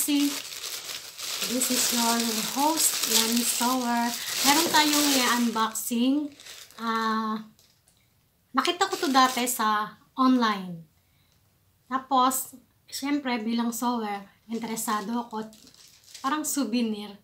Maxi. This is your host, Lani Sower. Meron tayong i-unboxing. Nakita ko to dati sa online. Tapos, syempre bilang sewer, interesado ako. Parang souvenir.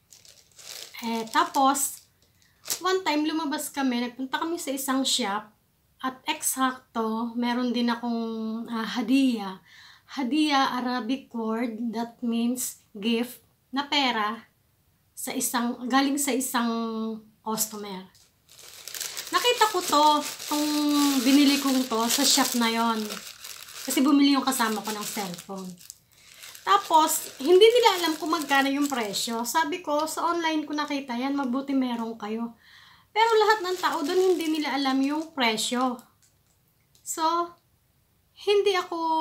Tapos, one time lumabas kami, nagpunta kami sa isang shop. At eksakto, meron din akong hadiah. Hadiah, Arabic word, that means gift na pera galing sa isang customer. Nakita ko itong binili kong to sa shop na yon. Kasi bumili yung kasama ko ng cellphone. Tapos, hindi nila alam kung magkano yung presyo. Sabi ko, sa online ko nakita yan, mabuti meron kayo. Pero lahat ng tao doon hindi nila alam yung presyo. So, hindi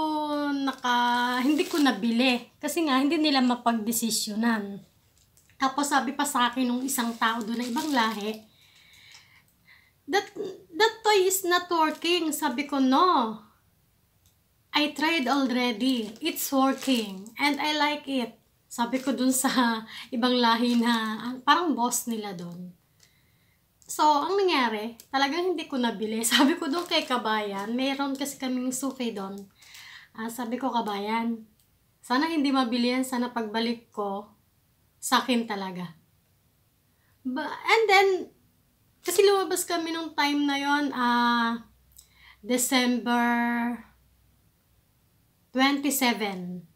ko nabili. Kasi nga, hindi nila mapagdesisyonan. Tapos sabi pa sa akin ng isang tao doon na ibang lahi, that toy is not working. Sabi ko, no. I tried already. It's working. And I like it. Sabi ko doon sa ibang lahi na parang boss nila doon. So, ang nangyari, talagang hindi ko nabili. Sabi ko doon kay Kabayan, mayroon kasi kaming suki doon. Sabi ko, Kabayan, sana hindi mabili yan, sana pagbalik ko, sa akin talaga. And then, kasi lumabas kami nung time na yon, December 27.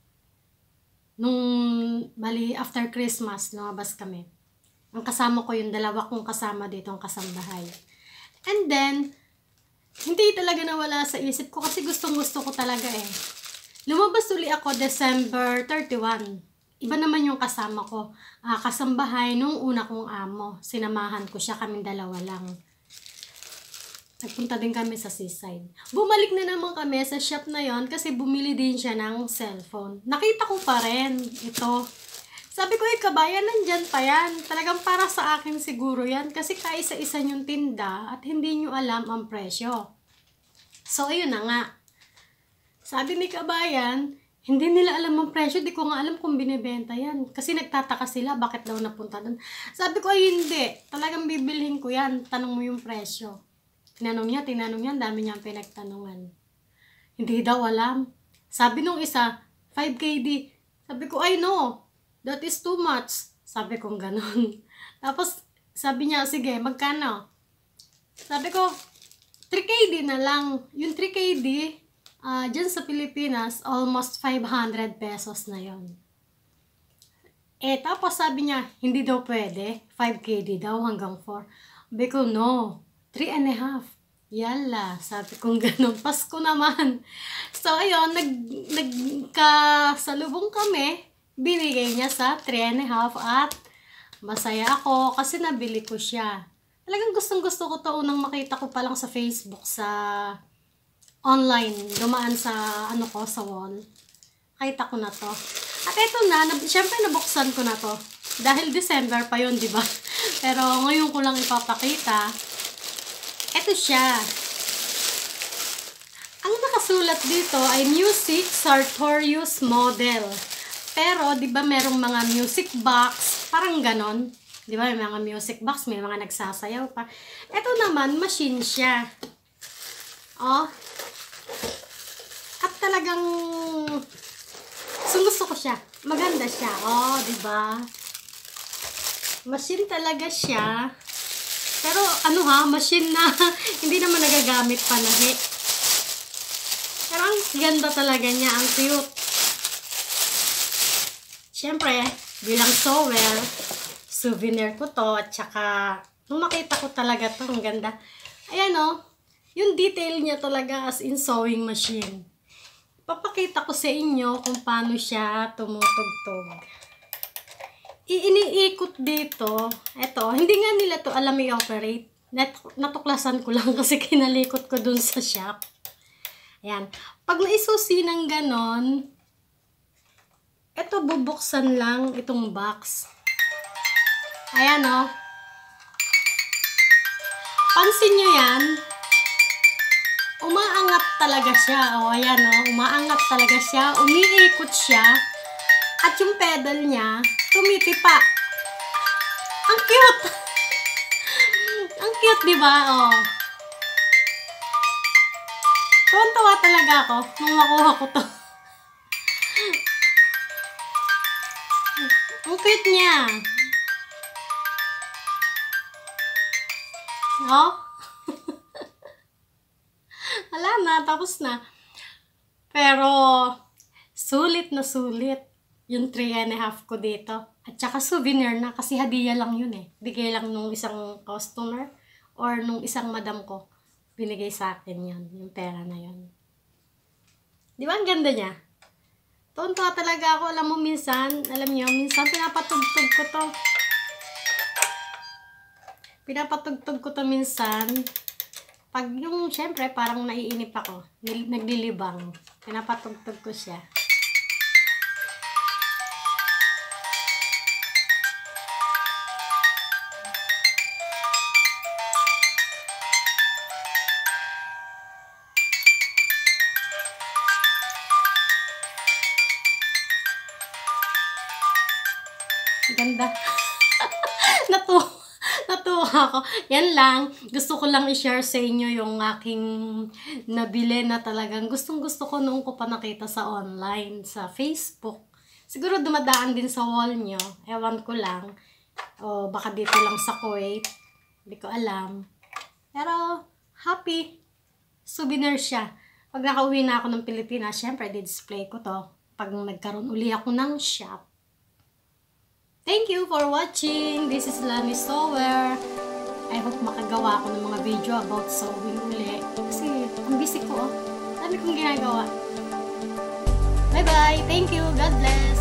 Bali, after Christmas, lumabas kami. Ang kasama ko yung dalawa kong kasama dito, ang kasambahay. And then, hindi talaga nawala sa isip ko kasi gustong-gusto ko talaga eh. Lumabas uli ako December 31. Iba naman yung kasama ko. Kasambahay nung una kong amo. Sinamahan ko siya, kaming dalawa lang. Nagpunta din kami sa seaside. Bumalik na naman kami sa shop na yon kasi bumili din siya ng cellphone. Nakita ko pa rin ito. Sabi ko, Kabayan, nandyan pa yan. Talagang para sa akin siguro yan. Kasi kaisa-isa yung tinda at hindi nyo alam ang presyo. So, ayun na nga. Sabi ni Kabayan, hindi nila alam ang presyo. Di ko nga alam kung binibenta yan. Kasi nagtataka sila, bakit daw napunta doon. Sabi ko, ay hindi. Talagang bibilhin ko yan. Tanong mo yung presyo. Tinanong niya, dami niyang pinagtanungan. Hindi daw alam. Sabi nung isa, 5KD. Sabi ko, ay no. That is too much. Sabi kong ganun. Tapos, sabi niya, sige, magkano? Sabi ko, 3KD na lang. Yung 3KD, dyan sa Pilipinas, almost 500 pesos na yon. Tapos sabi niya, hindi daw pwede. 5KD daw hanggang 4. Sabi ko, no. 3.5. Yala. Sabi kong ganun. Pasko naman. So, ayun, nagkasalubong kami. Binigay niya sa 3.5 at masaya ako kasi nabili ko siya. Talagang gustong-gusto ko to. Unang makita ko pa lang sa Facebook, sa online. Dumaan sa sa wall. Nakita ko na to. At ito na, syempre nabuksan ko na to. Dahil December pa yun, di ba? Pero ngayon ko lang ipapakita. Ito siya. Ang nakasulat dito ay Music Sartorius Model. Pero, di ba merong mga music box, parang ganon. Di ba, may mga music box, may mga nagsasayaw pa. Ito naman, machine siya. At talagang, gusto ko siya. Maganda siya. Di ba? Machine talaga siya. Pero, machine na, hindi naman nagagamit palahi. Pero, ang ganda talaga niya, ang cute. Siyempre, bilang sewer, souvenir ko to, at saka, nung makita ko talaga to, ang ganda. Ayan yung detail niya talaga as in sewing machine. Papakita ko sa inyo kung paano siya tumutugtog. Iniikot dito, eto, hindi nga nila to alam i-operate. Natuklasan ko lang kasi kinalikot ko dun sa shop. Ayan. Pag naisusi ng ganon, ito, bubuksan lang itong box. Ayan, Pansin nyo yan. Umaangat talaga siya. Ayan, umaangat talaga siya. Umiikot siya. At yung pedal niya, tumitipa. Ang cute! Ang cute, di ba? Oh. Tuwan-tuwa talaga ako nung makuha ko to. Ang cute niya. Oh. Wala na, tapos na. Pero, sulit na sulit yung 3.5 ko dito. At saka souvenir na kasi hadiah lang yun eh. Bigay lang nung isang customer or nung isang madam ko. Binigay sa akin yun, yung pera na yun. Di ba ang ganda niya? Tuwan-tuwa talaga ako. Alam mo minsan, minsan pinapatugtog ko to. Pinapatugtog ko to minsan. Pag yung, syempre, parang naiinip ako. Naglilibang. Pinapatugtog ko siya. Ganda. Natuwa ako. Yan lang. Gusto ko lang i-share sa inyo yung aking nabili na talagang gustong-gusto ko noong ko pa nakita sa online, sa Facebook. Siguro dumadaan din sa wall nyo. Ewan ko lang. O baka dito lang sa Kuwait. Hindi ko alam. Pero, happy. Souvenir siya. Pag nakauwi na ako ng Pilipinas, syempre, di-display ko to. Pag nagkaroon uli ako ng shop. Thank you for watching. This is Lani Sewer. I hope makagawa ako ng mga video about sewing uli. Kasi, ang busy ko. Dami kong ginagawa. Bye-bye. Thank you. God bless.